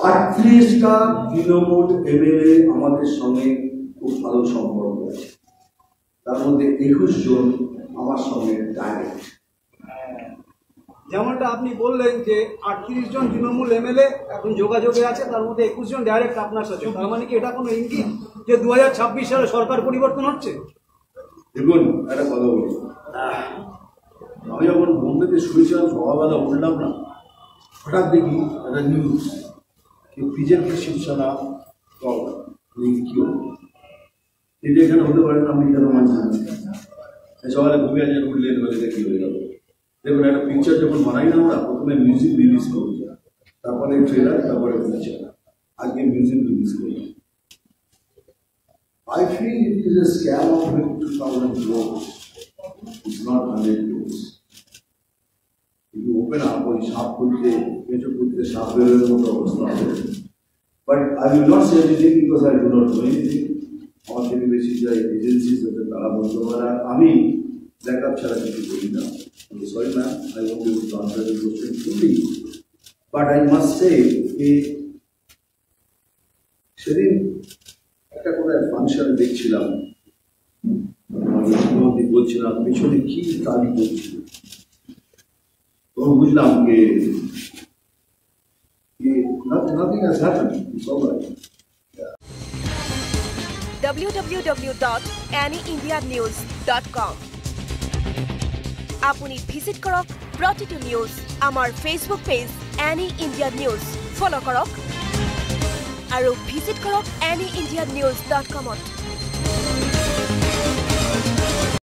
38টা Trinamool MLA আমাদের সঙ্গে খুব ভালো সম্পর্ক আছে, তার মধ্যে 21 জন আমার সঙ্গে ডাইরেক্ট। যেমনটা আপনি বললেন যে 38 জন তৃণমূল এমএলএ এখন যোগাযোগে আছে, তার মধ্যে 21 জন ডাইরেক্ট আপনার সাথে, তার মানে কি এটা কোনো ইঙ্গিত যে 2026 সালে সরকার পরিবর্তন হচ্ছে? দেখুন একটা কথা বলি, আমি যখন বোম্বেতে শুয়েছিলাম সকালবেলা উঠলাম না, হঠাৎ দেখি একটা নিউজ कि बीजेपी शिवसेना কি এটা এখানে হতে পারে না, আমি এখানে মানছি না। সকালে ঘুমিয়ে আছে উঠলে বলে কি হয়ে যাবে। দেখুন একটা পিকচার যখন বানাই না আমরা, প্রথমে মিউজিক রিলিজ করি, তারপরে ট্রেলার, তারপরে পিকচার। আজকে মিউজিক রিলিজ করি। I feel it is a scam of 2,000 crores. It's not 100 crores. If you open up or sharp করতে, কিছু করতে sharp এর মতো অবস্থা হবে। But I will not say anything because I do not know anything. আমার থেকে বেশি যে এজেন্সিজ আছে তারা বলতে পারে, আমি ব্যাকআপ ছাড়া কিছু করি না। Sorry ma'am, I won't be able to answer the question fully. But I must say যে সেদিন একটা করে ফাংশন দেখছিলাম, মুখ্যমন্ত্রী বলছিলাম পিছনে কি তালি করছিল, তখন বুঝলাম যে nothing has happened. It's all right. www.neindianews.com আপুনি ভিজিট কৰক প্ৰতিটো নিউজ আমাৰ Facebook page any India news follow কৰক আৰু ভিজিট কৰক neindianews.com